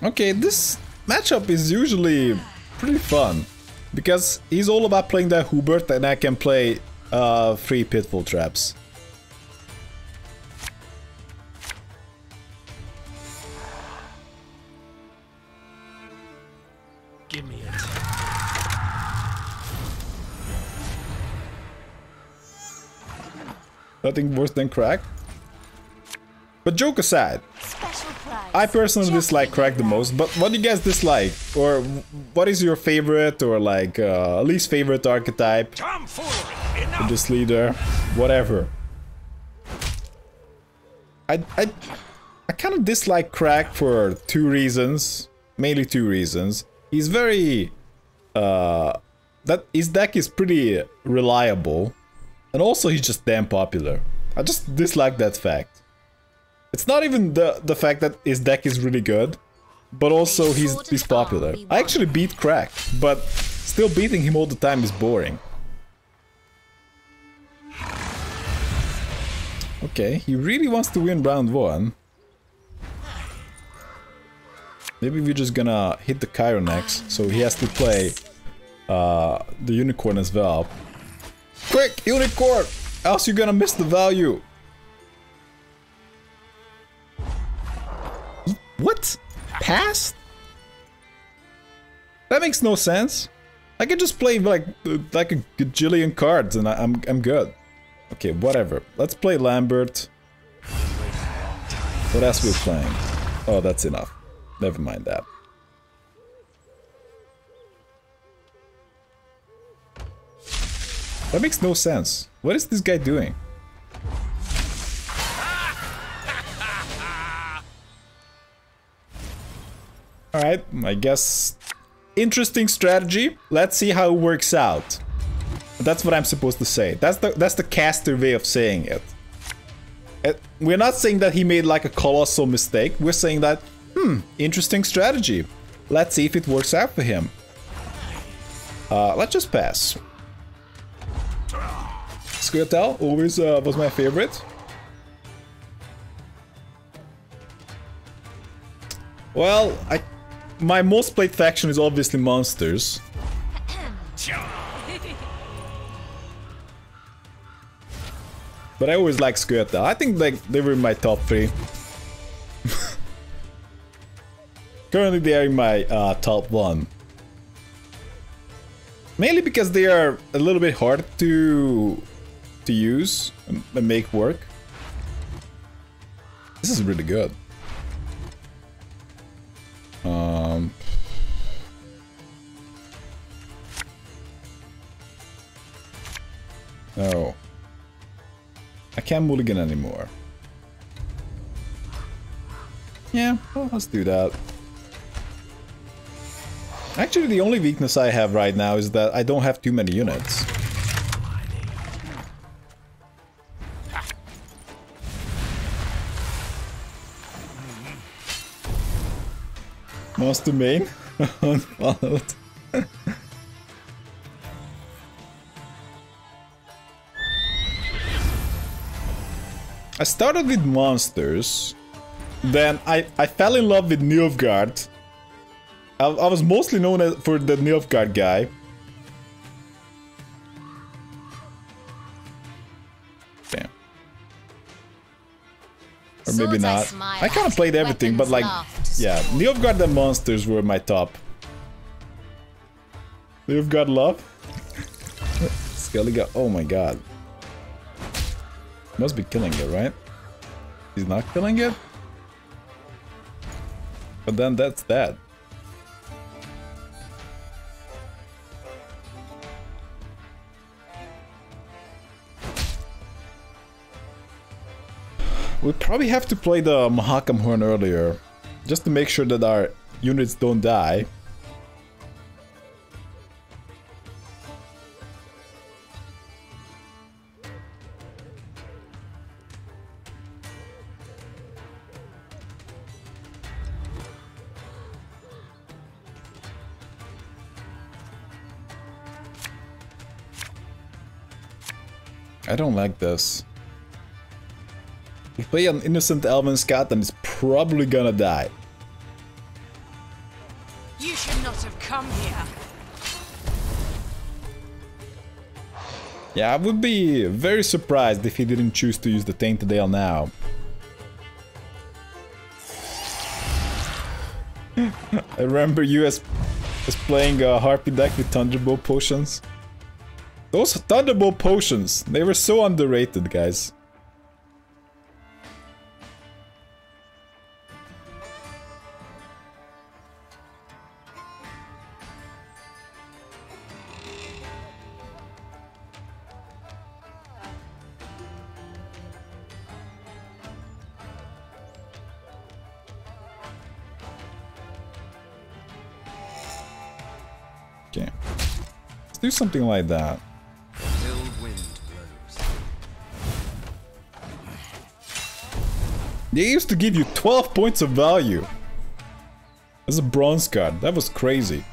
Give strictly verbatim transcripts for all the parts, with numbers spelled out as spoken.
Okay, this matchup is usually pretty fun. Because he's all about playing that Hubert and I can play uh, three Pitfall Traps. Give me it. Nothing worse than crack. But joke aside, I personally dislike crack the most, but what do you guys dislike? Or what is your favorite or like uh, least favorite archetype? Or just leader? Whatever. I, I, I kind of dislike crack for two reasons. Mainly two reasons. He's very... Uh, that his deck is pretty reliable. And also he's just damn popular. I just dislike that fact. It's not even the, the fact that his deck is really good, but also he's, he's popular. I actually beat Crack, but still beating him all the time is boring. Okay, he really wants to win round one. Maybe we're just gonna hit the Cairo next, so he has to play uh, the Unicorn as well. Quick, Unicorn! Else you're gonna miss the value. What? Passed? That makes no sense. I can just play like like a gajillion cards and I, I'm I'm good. Okay, whatever. Let's play Lambert. What else we're playing? Oh, that's enough. Never mind that. That makes no sense. What is this guy doing? Alright, I guess... Interesting strategy. Let's see how it works out. That's what I'm supposed to say. That's the that's the caster way of saying it. it. We're not saying that he made like a colossal mistake. We're saying that, hmm, interesting strategy. Let's see if it works out for him. Uh, let's just pass. Squirtle always uh, was my favorite. Well, I... My most played faction is obviously monsters. But I always like Squirtle. I think like they were in my top three. Currently they are in my uh, top one. Mainly because they are a little bit hard to to use and, and make work. This is really good. Um, no, I can't mulligan anymore. Yeah, well, let's do that. Actually, the only weakness I have right now is that I don't have too many units. Monster main? Unfollowed. I started with monsters, then I, I fell in love with Nilfgaard. I, I was mostly known as, for the Nilfgaard guy. Damn. Or maybe not. I kind of played everything, but like, yeah, Nilfgaard and monsters were my top. Nilfgaard love? Skellige, oh my god. Must be killing it, right? He's not killing it? But then that's that. We probably have to play the Mahakam Horn earlier, just to make sure that our units don't die. I don't like this. If we play an innocent Elven Scout, then it's probably gonna die. Yeah, I would be very surprised if he didn't choose to use the Tainted Ale now. I remember you as, as playing a Harpy deck with Thunderbolt potions. Those Thunderbolt potions, they were so underrated, guys. Okay, let's do something like that. They used to give you twelve points of value as a bronze card. That was crazy.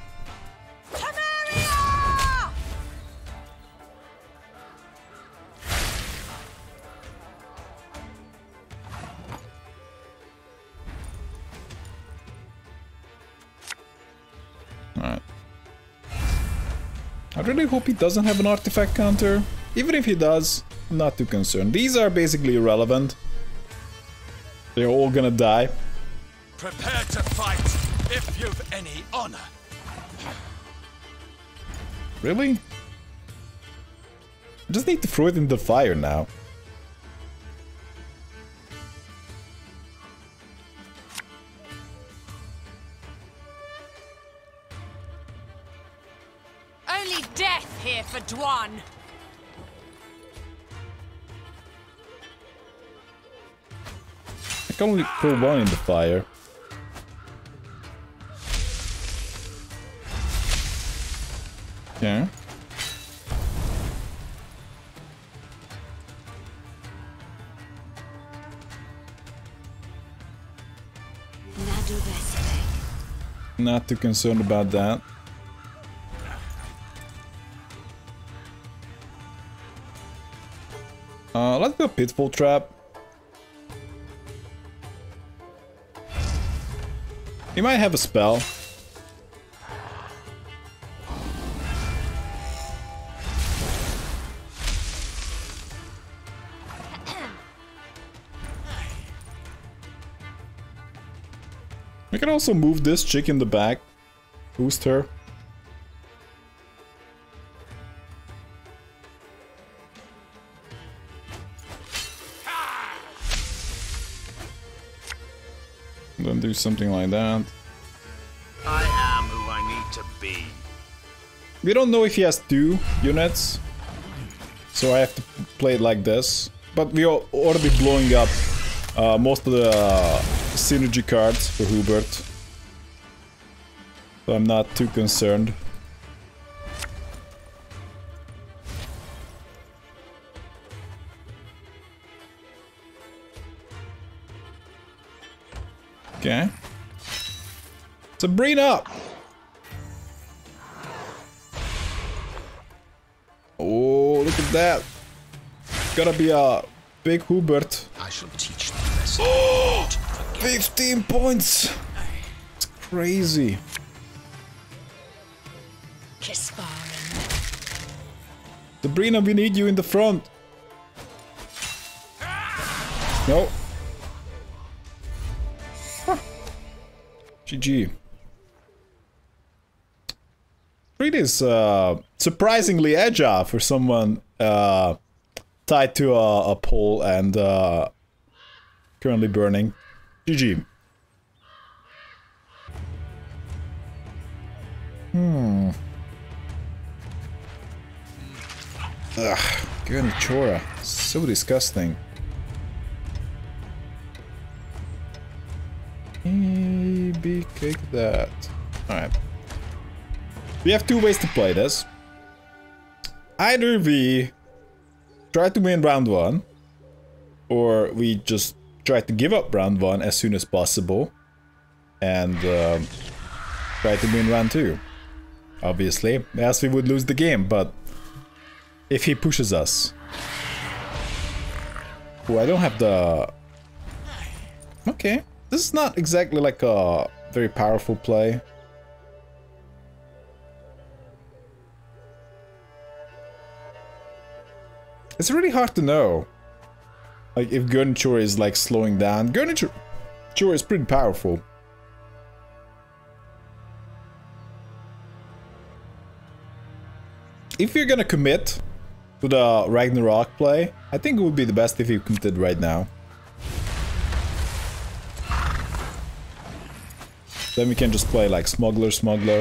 Alright. I really hope he doesn't have an artifact counter. Even if he does, I'm not too concerned. These are basically irrelevant. They're all gonna die. Prepare to fight if you've any honor. Really? I just need to throw it in the fire now. Only death here for Dwan. I can only throw one in the fire. Okay. Not too concerned about that. Uh, let's do a Pitfall Trap. He might have a spell. We can also move this chick in the back. Boost her. Then do something like that. I am who I need to be. We don't know if he has two units, so I have to play it like this. But we are already blowing up uh, most of the uh, synergy cards for Hubert, so I'm not too concerned. Okay. Sabrina! Oh, look at that. Gotta be a big Hubert. I shall teach them a lesson. fifteen points! It's crazy. Sabrina, we need you in the front. No. G G. Street is uh, surprisingly agile for someone uh, tied to a, a pole and uh, currently burning. G G. Hmm. Ugh, Chora. So disgusting. Maybe kick that. Alright. We have two ways to play this. Either we try to win round one, or we just try to give up round one as soon as possible and um, try to win round two. Obviously, as we would lose the game, but if he pushes us. Oh, I don't have the... Okay. This is not exactly like a very powerful play. It's really hard to know. Like, if Gurnchur is, like, slowing down. Gurnchur is pretty powerful. If you're gonna commit to the Ragnarok play, I think it would be the best if you committed right now. Then we can just play, like, Smuggler, Smuggler.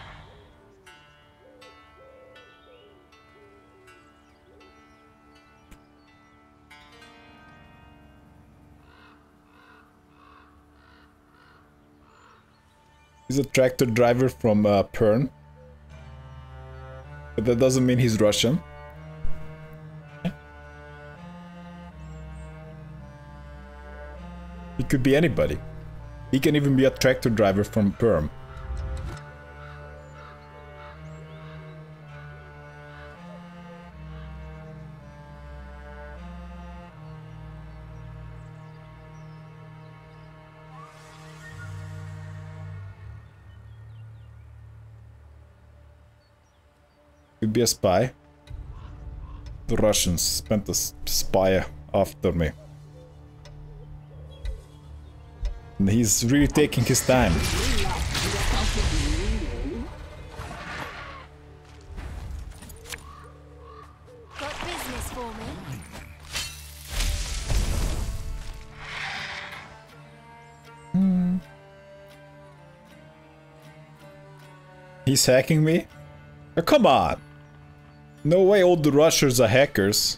He's a tractor driver from uh, Perm. But that doesn't mean he's Russian. He could be anybody. He can even be a tractor driver from Perm. Could be a spy. The Russians spent a spy after me. And he's really taking his time. Got business for me? Hmm. He's hacking me? Oh, come on! No way all the Russians are hackers.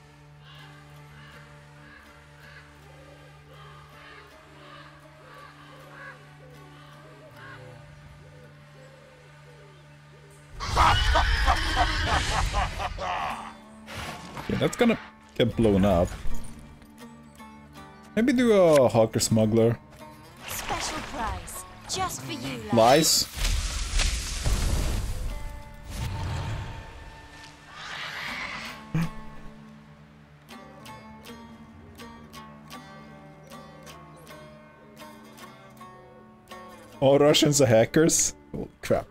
Yeah, that's gonna get blown up. Maybe do a Hawker Smuggler. Special price, just for you, lad. Lies. All Russians are hackers? Oh, crap.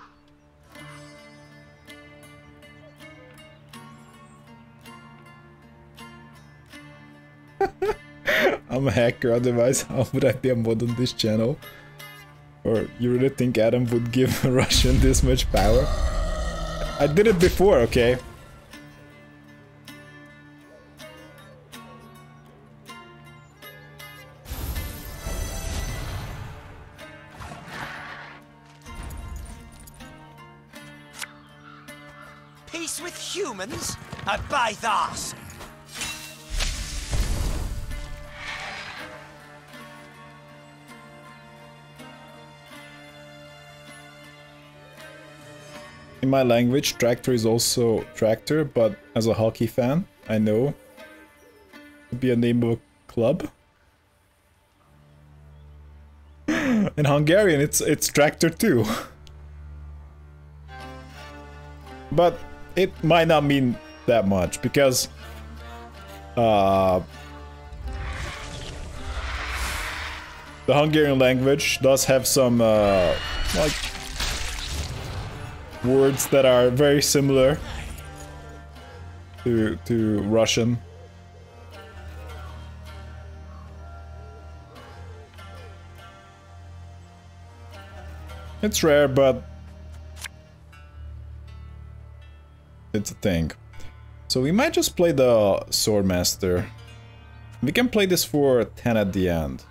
I'm a hacker, otherwise how would I be a mod on this channel? Or you really think Adam would give a Russian this much power? I did it before, okay? Peace with humans? I buy that. In my language, tractor is also tractor, but as a hockey fan, I know it would be a name of a club. In Hungarian, it's it's tractor too. But it might not mean that much because uh, the Hungarian language does have some uh, like words that are very similar to to Russian. It's rare, but it's a thing. So we might just play the Swordmaster. We can play this for ten at the end.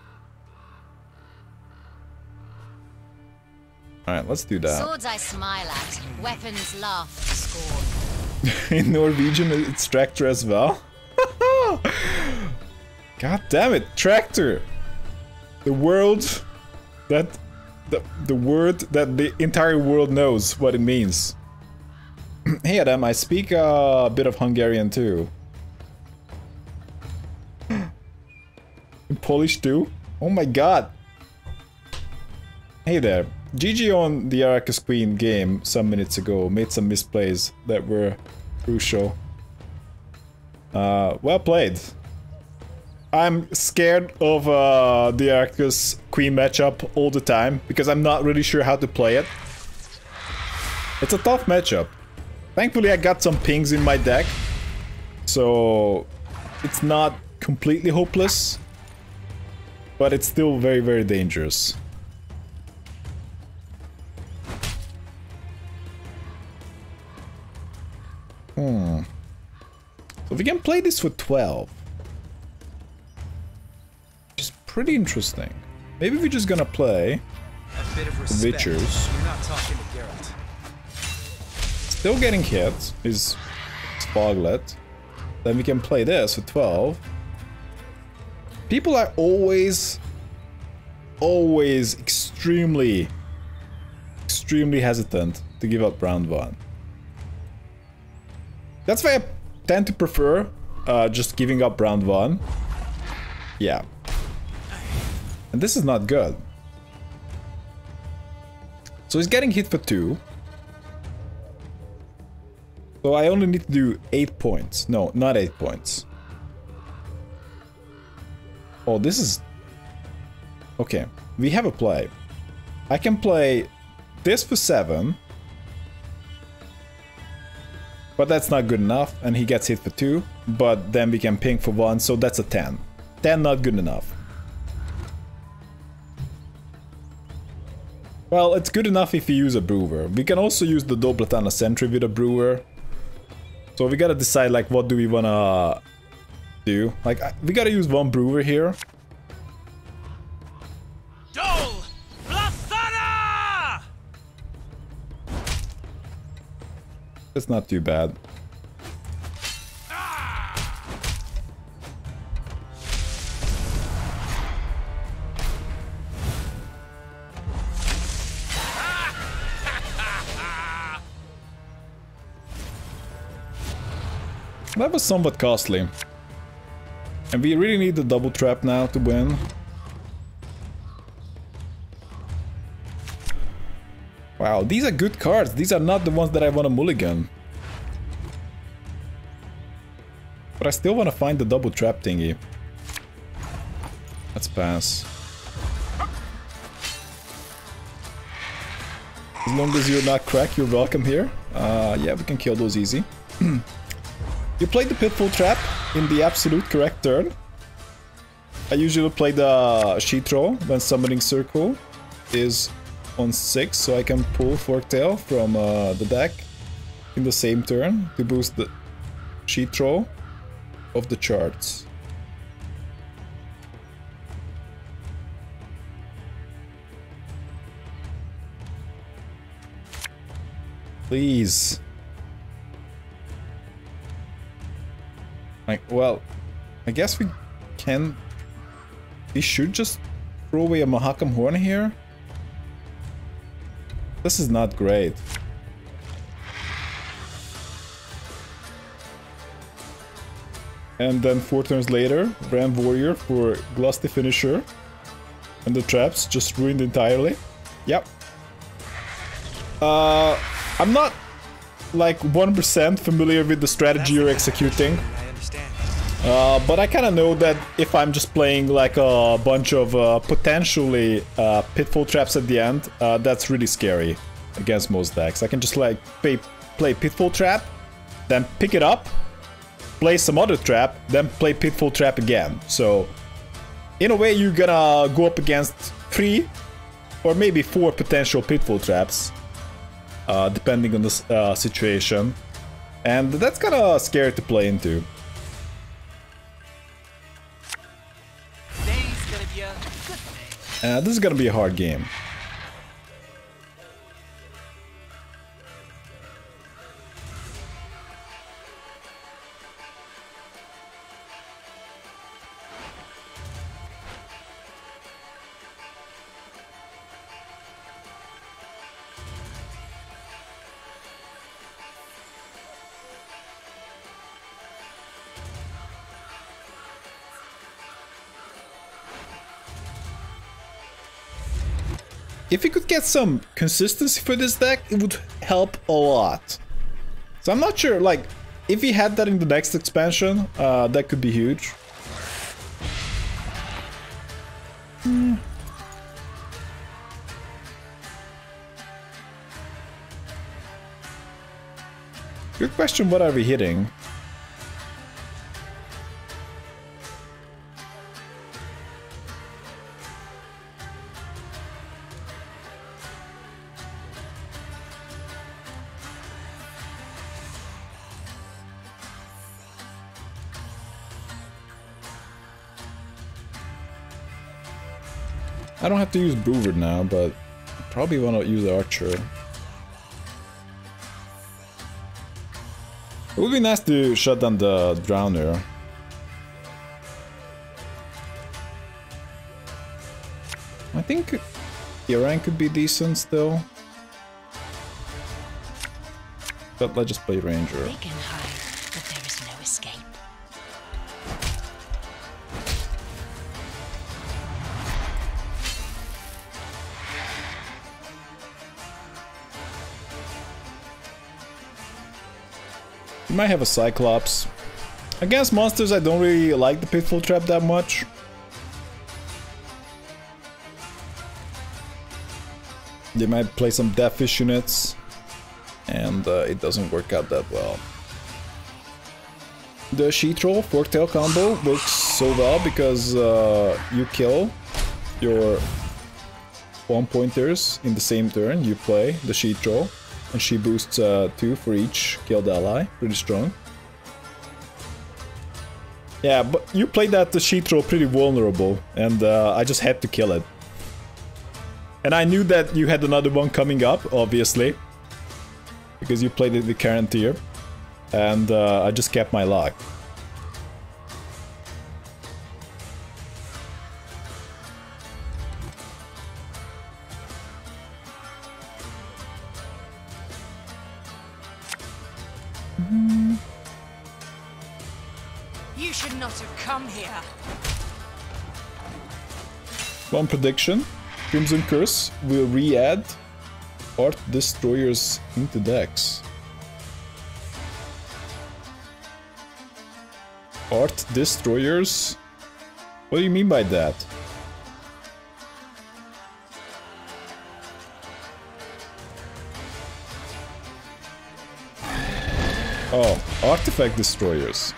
Alright, let's do that. Swords I smile at, weapons laugh to scorn. In Norwegian, it's tractor as well. God damn it, tractor! The world that the the word that the entire world knows what it means. Hey Adam, I speak a bit of Hungarian too. In Polish too? Oh my god! Hey there. G G on the Arrakis Queen game some minutes ago made some misplays that were crucial. Uh, well played. I'm scared of uh, the Arrakis Queen matchup all the time because I'm not really sure how to play it. It's a tough matchup. Thankfully I got some pings in my deck, so So it's not completely hopeless, but it's still very, very dangerous. Hmm. So we can play this for twelve. Which is pretty interesting. Maybe we're just gonna play A bit of respect. Witchers. You're not talking to Geralt. Still getting hit is Spoglet. Then we can play this for twelve. People are always, always extremely, extremely hesitant to give up round one. That's why I tend to prefer uh, just giving up round one. Yeah. And this is not good. So he's getting hit for two. So I only need to do eight points. No, not eight points. Oh, this is... Okay, we have a play. I can play this for seven. But that's not good enough, and he gets hit for two. But then we can ping for one, so that's a ten. ten not good enough. Well, it's good enough if you use a brewer. We can also use the Doblatana Sentry with a brewer. So we gotta decide, like, what do we wanna do? Like, we gotta use one brewer here. Dol Blasana! That's not too bad. That was somewhat costly. And we really need the double trap now to win. Wow, these are good cards. These are not the ones that I want to mulligan. But I still want to find the double trap thingy. Let's pass. As long as you're not crack, you're welcome here. Uh, yeah, we can kill those easy. You played the Pitfall Trap in the absolute correct turn. I usually play the Sheet Throw when Summoning Circle is on six, so I can pull Forktail from uh, the deck in the same turn to boost the Sheet Throw of the charts. Please. Like, well, I guess we can... We should just throw away a Mahakam Horn here. This is not great. And then four turns later, Brand Warrior for Glusty Finisher. And the traps just ruined entirely. Yep. Uh, I'm not like one percent familiar with the strategy you're executing. Uh, but I kind of know that if I'm just playing like a bunch of uh, potentially uh, Pitfall Traps at the end, uh, that's really scary against most decks. I can just like play, play Pitfall Trap, then pick it up, play some other trap, then play Pitfall Trap again. So in a way you're gonna go up against three or maybe four potential Pitfall Traps, uh, depending on the uh, situation. And that's kind of scary to play into. Uh, this is gonna be a hard game. If you could get some consistency for this deck, it would help a lot. So I'm not sure, like, if he had that in the next expansion, uh, that could be huge. Hmm. Good question, what are we hitting? I don't have to use Brewer now, but I probably want to use Archer. It would be nice to shut down the Drowner. I think Iran could be decent still. But let's just play Ranger. They can hide, but there is no escape. You might have a Cyclops. Against monsters, I don't really like the Pitfall Trap that much. They might play some Deathwish units, and uh, it doesn't work out that well. The Sheet Roll Forktail combo works so well because uh, you kill your one pointers in the same turn. You play the Sheet Roll, and she boosts uh, two for each killed ally. Pretty strong. Yeah, but you played that the Sheet Roll pretty vulnerable, and uh, I just had to kill it. And I knew that you had another one coming up, obviously, because you played it the current tier, and uh, I just kept my luck. You should not have come here. One prediction. Crimson Curse will re-add Art Destroyers into decks. Art Destroyers? What do you mean by that? Oh, Artifact Destroyers.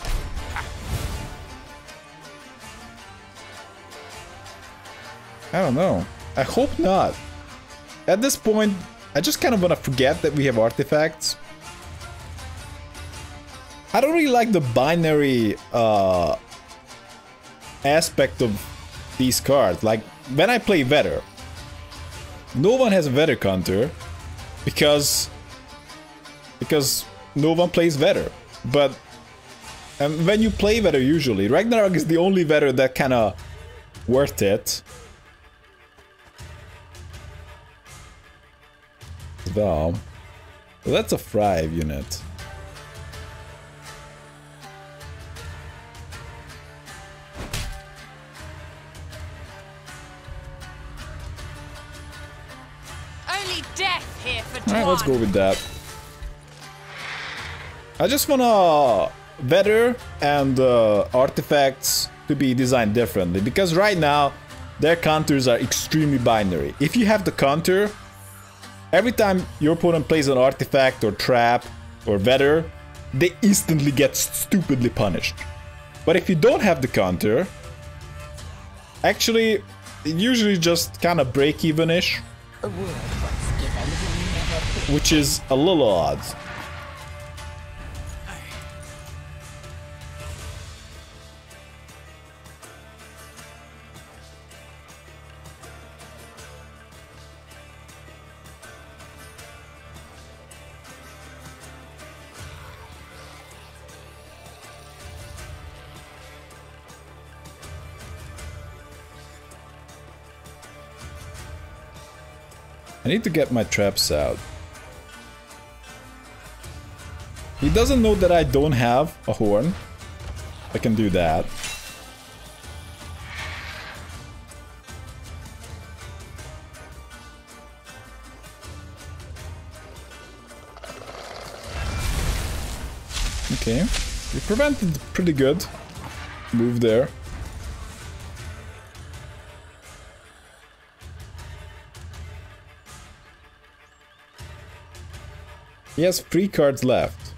I don't know. I hope not. At this point, I just kind of want to forget that we have artifacts. I don't really like the binary uh, aspect of these cards. Like, when I play Vetter, no one has a Vetter counter because because no one plays Vetter. But um, when you play Vetter usually, Ragnarok is the only Vetter that kind of worth it. Well, that's a Thrive unit. Only death here for Alright, let's go with that. I just wanna Vetter and uh, artifacts to be designed differently, because right now their counters are extremely binary. If you have the counter, every time your opponent plays an artifact or trap or Vetter, they instantly get stupidly punished. But if you don't have the counter, actually, it usually just kind of break-even-ish, which is a little odd. I need to get my traps out. He doesn't know that I don't have a horn. I can do that. Okay, we prevented pretty good move there. He has three cards left.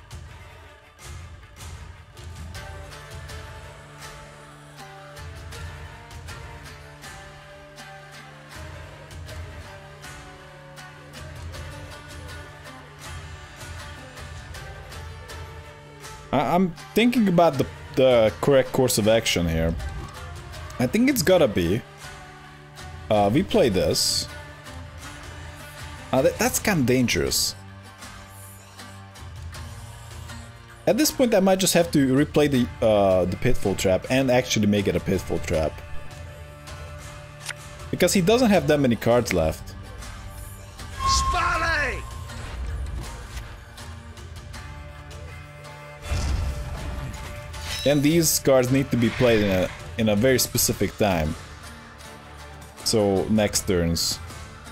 I I'm thinking about the, the correct course of action here. I think it's gotta be Uh, we play this. Uh, that, that's kind of dangerous. At this point, I might just have to replay the uh, the pitfall trap and actually make it a pitfall trap. Because he doesn't have that many cards left. Spally! And these cards need to be played in a, in a very specific time. So, next turns.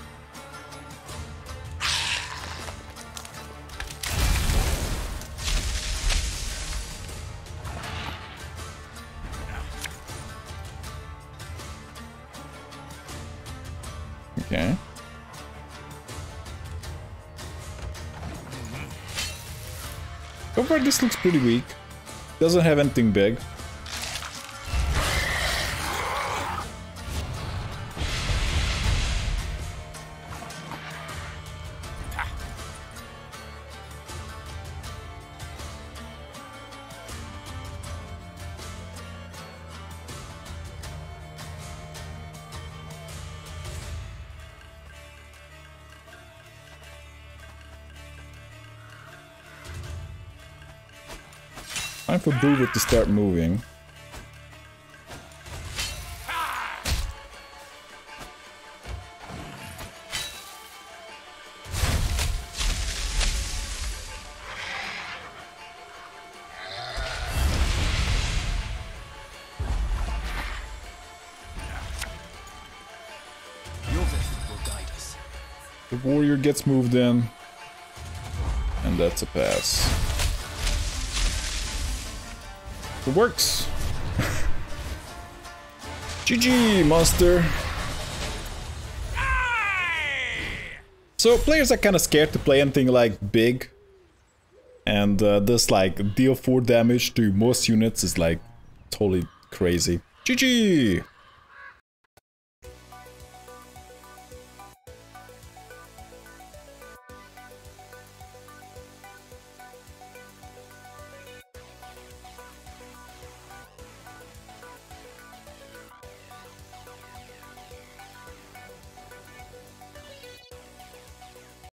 Okay. So far, this looks pretty weak. Doesn't have anything big. Time for Boober to start moving. Your vision will guide us. The warrior gets moved in. And that's a pass. It works. G G, monster. So players are kind of scared to play anything like big, and uh, this like deal four damage to most units is like totally crazy. G G.